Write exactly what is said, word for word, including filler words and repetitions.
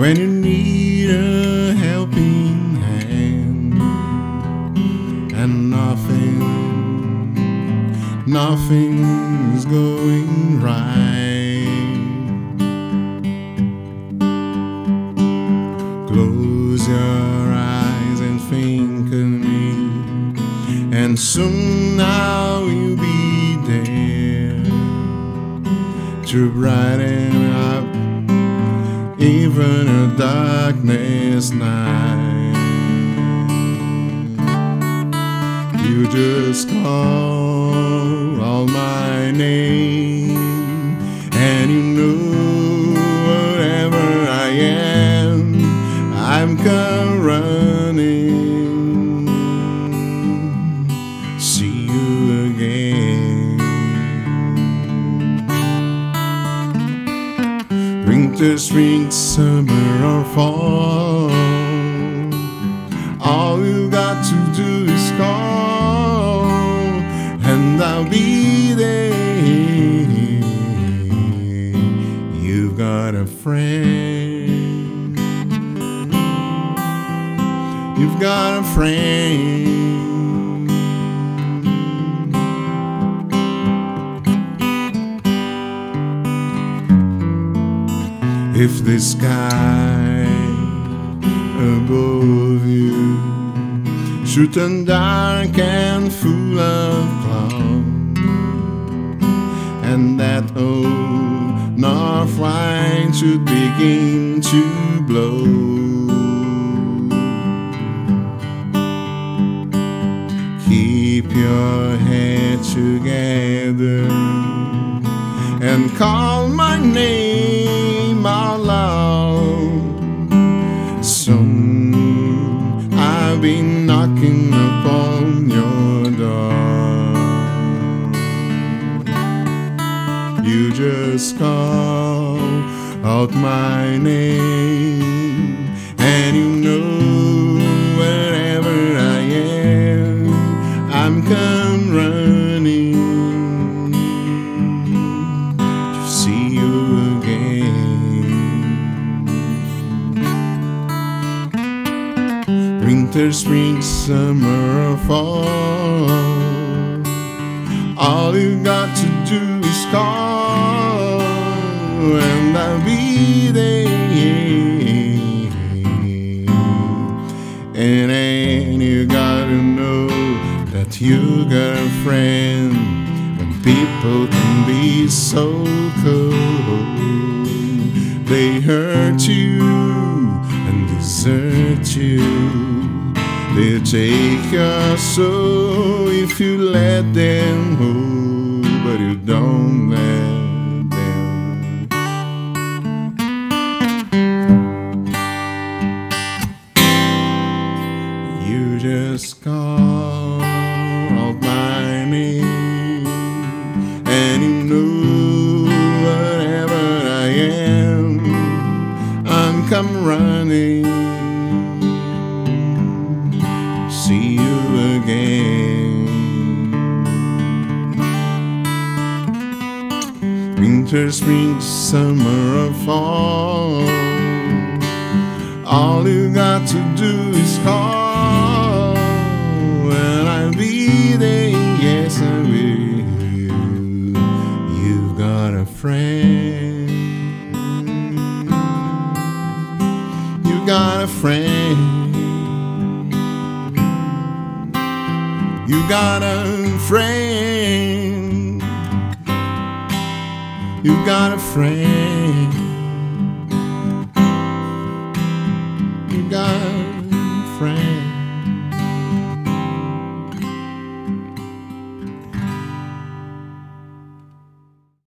when you need a helping hand, and nothing, nothing's going right. Close your eyes and think of me, and soon I will be there to brighten up even a darkness night. You just call out my name, and you know wherever I am, I'm come running. See you again. Winter, spring, summer or fall, all you got to do is call, and I'll be there. You've got a friend. You've got a friend. If the sky above you should turn dark and full of clouds, and that old north wind should begin to blow, keep your head together and call my name out loud. Soon I'll be knocking upon your door. You just call out my name, and you know wherever I am, I'm come running to see you again. Winter, spring, summer or fall, all you got to do is call, and I'll be there. And ain't you gotta know that you got a friend when people can be so cold. They hurt you and desert you. They'll take your soul if you let them hold, but you don't let them. You just call out my name, and you know wherever I am, I'm come running. See you again. Winter, spring, summer or fall, all you got to do is call, and I'll be there. Yes, I will. You've got a friend. You've got a friend. You got a friend. You got a friend. You got a friend.